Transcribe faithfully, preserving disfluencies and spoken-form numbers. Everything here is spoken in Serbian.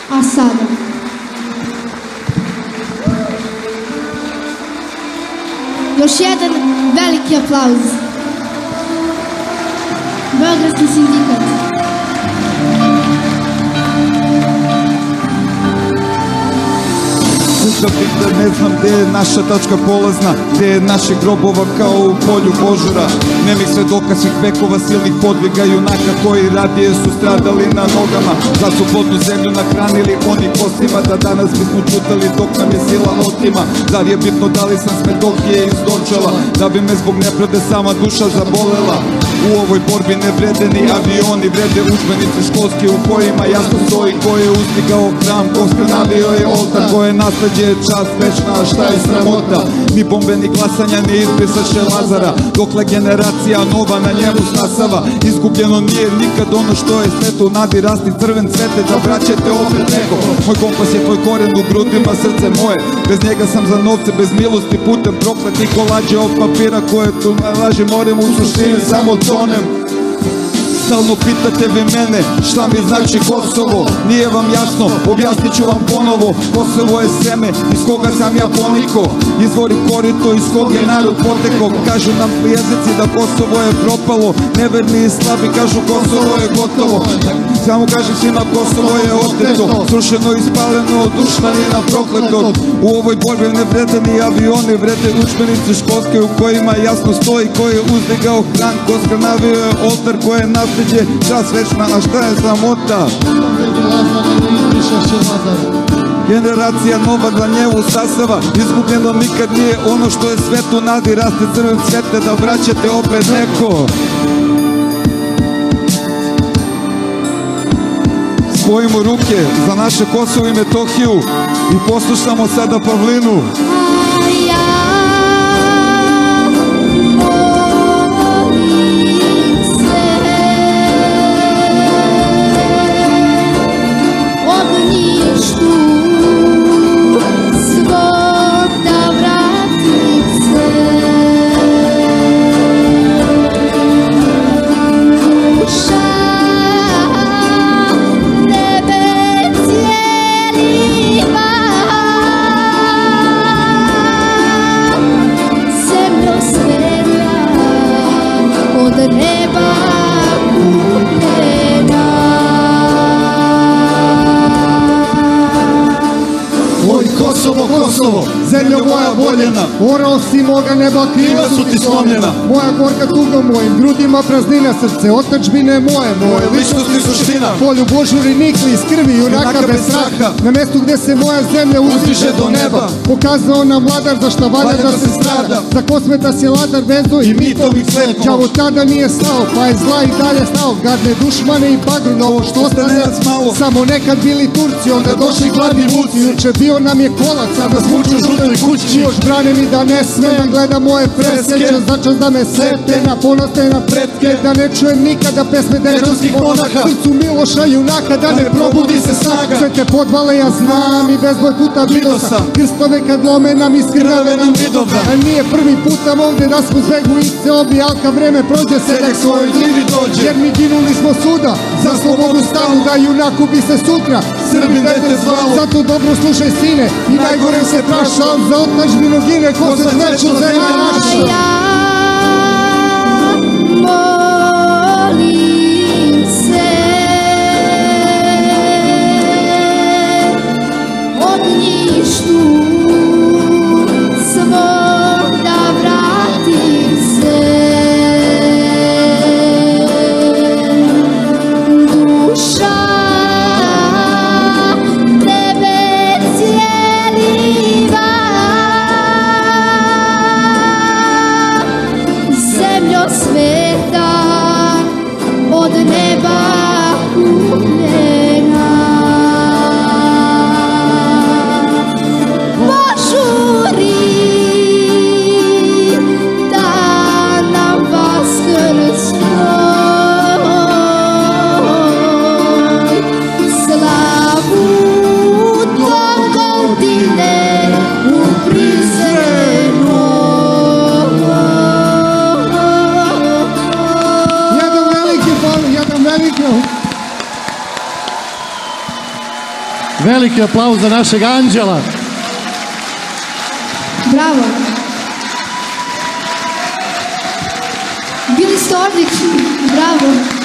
A sada još jedan veliki aplauz. Beogradski sindikat. Kucam da ne znam gde je naša tačka polazna, gde je naših grobova kao u polju požara. Nemih svedoka svih vekova silnih podviga junaka koji radije su stradali na nogama. Za slobodnu zemlju nahranili oni kostima, da danas bismo čutali dok nam je sila otima. Zar je bitno da li sam sme dok je izdočala, da bi me zbog nepravde sama duša zabolela. U ovoj borbi ne vrede ni avioni, vrede udžbenici školski u kojima jasno stoji ko je uzdigao hram, ko skrnavio je oltar, ko je nasleđe je čast večna, a šta je sramota. Ni bombe ni glasanja ne izbrisaše Lazara, dokle generacija nova na njemu stasava. Izgubljeno nije nikad ono što je sveto, u nadi rasti crven cvete da vraćate opet neko. Moj kompas je tvoj koren u grudima, srce moje, bez njega sam za novce, bez milosti putem prokleti kolađe od papira koje tu laži morem u suštini samo tonem. Stalno pitate vi mene šta mi znači Kosovo, nije vam jasno, objasnit ću vam ponovo. Kosovo je seme iz koga sam ja poniko, izvori korito iz kog je narod poteko. Kažu nam jezici da Kosovo je propalo, neverni i slabi kažu Kosovo je gotovo. Samo kažem svima Kosovo je oteto, srušeno i spaleno od dušmanina prokletog. U ovoj borbi ne vrede ni avioni, vrede udžbenici školske u kojima jasno stoji ko je uzdigao hram, ko skrnavio je oltar, ko je nasleđe čas večna, a šta je sramota. Generacija nova za njevu sasava, izgubljeno nikad nije ono što je svetu nadi, raste crven cvete da vraćate opet neko. Spojimo ruke za naše Kosovo i Metohiju i poslušamo sada Pavlinu. Kosovo, zemlja moja voljena, orao si moga neba, kriva su ti slomljena. Moja gorka tuga, mojim grudima praznina, srce otadžbine moje, moje ličnost i suština. Polju božuri nikli iz krvi, junaka bez straha, na mestu gde se moja zemlja uzdiže do neba. Pokazao nam vladar za šta valja da se strada, za kosmeta si ladar vezo i mitovih slepova. Đavo tada nije slao, pa je zla i dalje stao, gadne dušmane i bagru na ovo što ostane nas malo. Samo nekad bili Turci, onda došli gladni vuci, juče bio nam je kolac, sada smuču žutoj kući. Još brane mi da ne smem, gleda moje preske, čas za čas da me sete, na ponoste na pretke, da ne čujem nikada pesme dečanskih monaha, srcu Miloša junaka, da ne probudi se snaga. Sve te podvale ja znam i bezboj puta vidio sam, krstove kad lome nam iz krve nam vidova. A nije prvi put nam ovde da smo zbegu i se obi, al kad vreme prođe se nek svojoj gljivi dođe. Jer mi ginuli smo suda, za slobodu stavu, da junaku bi se sutra Srbi dete zvalo. Zato dobro slušaj sine, i najgore se praša, za otadžbinu gine ko se zvečno zemlja naša. Molim se, ognjištu svog da vratim se. Duša tebe cijeliva, zemljo sveta od neba kupljena. Požuri da nam vaskrsko, Veliki aplauz za našeg Anđela. Bravo. Bili ste odlični. Bravo.